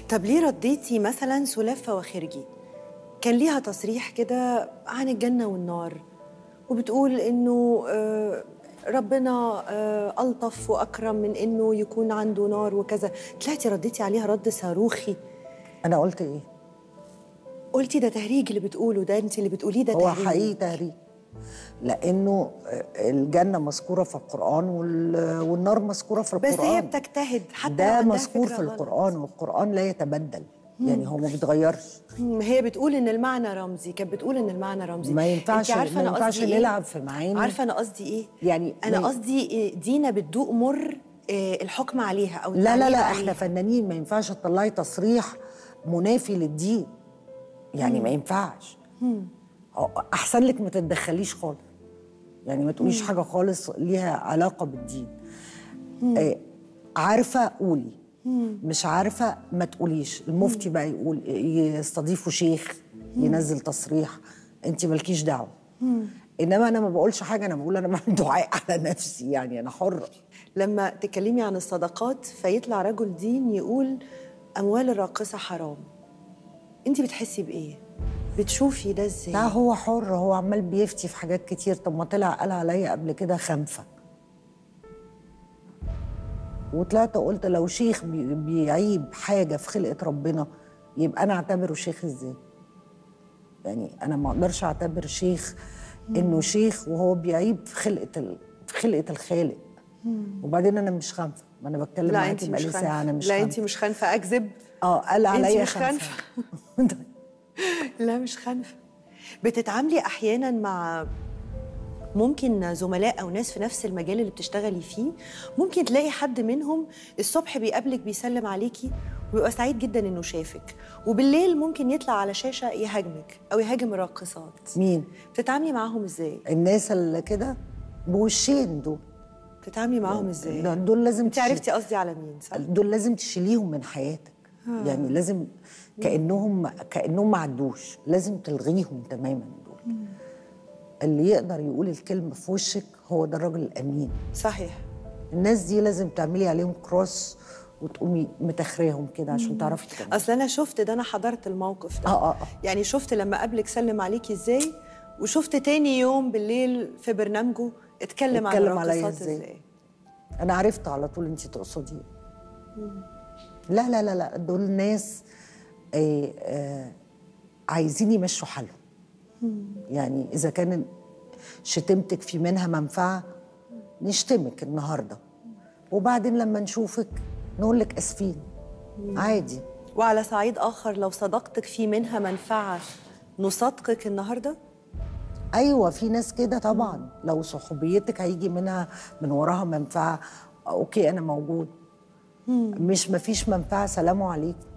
طب ليه رديتي مثلا سلافة وخرجي؟ كان ليها تصريح كده عن الجنة والنار، وبتقول إنه ربنا ألطف وأكرم من إنه يكون عنده نار وكذا. طلعتي رديتي عليها رد صاروخي. أنا قلت إيه؟ قلتي ده تهريج اللي بتقوله ده، أنت اللي بتقوليه ده هو تهريج. حقيقي تهريج، لأنه الجنة مذكورة في القرآن والنار مذكورة في القرآن. بس هي بتجتهد حتى لو ده عندها مذكور فكرة في غلط. القرآن، والقرآن لا يتبدل. يعني هو ما بيتغيرش. هي بتقول ان المعنى رمزي، كانت بتقول ان المعنى رمزي. ما ينفعش، انت عارفه ما انا ينفعش قصدي نلعب ايه؟ في معاني. عارفه انا قصدي ايه؟ يعني انا قصدي دينا بتدوق مر الحكم عليها او لا لا التعليق لا، عليها. احنا فنانين، ما ينفعش تطلعي تصريح منافي للدين. يعني ما ينفعش. احسن لك ما تتدخليش خالص، يعني ما تقوليش حاجه خالص ليها علاقه بالدين. عارفه قولي، مش عارفه ما تقوليش. المفتي بقى يقول يستضيفوا شيخ ينزل تصريح، انت مالكيش دعوه. انما انا ما بقولش حاجه، انا بقول انا بعمل دعاء على نفسي، يعني انا حره. لما تتكلمي عن الصدقات فيطلع رجل دين يقول اموال الراقصه حرام، انت بتحسي بايه؟ بتشوفي ده ازاي؟ لا هو حر، هو عمال بيفتي في حاجات كتير. طب ما طلع قال عليا قبل كده خنفه، وطلعت قلت لو شيخ بيعيب حاجه في خلقه ربنا يبقى انا اعتبره شيخ ازاي؟ يعني انا ما اقدرش اعتبر شيخ انه شيخ وهو بيعيب في خلقه الخالق. وبعدين انا مش خانفه، ما انا بتكلم معاكي بقالي ساعه. انا مش لا خانفه. انت مش خانفه، اكذب. قال عليا مش خانفه. لا مش خانفه. بتتعاملي احيانا مع ممكن زملاء أو ناس في نفس المجال اللي بتشتغلي فيه، ممكن تلاقي حد منهم الصبح بيقابلك بيسلم عليكي ويبقى سعيد جدا إنه شافك، وبالليل ممكن يطلع على شاشة يهاجمك أو يهاجم الراقصات. مين؟ بتتعاملي معاهم إزاي؟ الناس اللي كده بوشين دول. بتتعاملي معاهم إزاي؟ دول لازم أنت عرفتي قصدي على مين صح؟ دول لازم تشيليهم من حياتك. يعني لازم كأنهم ما عدوش، لازم تلغيهم تماما. دول اللي يقدر يقول الكلمة في وشك هو ده الراجل الأمين. صحيح. الناس دي لازم تعملي عليهم كروس وتقومي متخريهم كده عشان تعرفي تكملي. أصل أنا شفت ده، أنا حضرت الموقف ده. يعني شفت لما قبلك سلم عليكي إزاي، وشفت تاني يوم بالليل في برنامجه اتكلم عن الراقصات إزاي. أنا عرفت على طول أنت تقصدي. لا لا لا لا، دول ناس عايزين يمشوا حالهم. يعني إذا كان شتمتك في منها منفعة نشتمك النهاردة، وبعدين لما نشوفك نقول لك أسفين عادي. وعلى صعيد آخر لو صداقتك في منها منفعة نصدقك النهاردة؟ أيوة في ناس كده طبعا. لو صحوبيتك هيجي منها من وراها منفعة، أوكي أنا موجود. مش مفيش منفعة، سلام عليكم.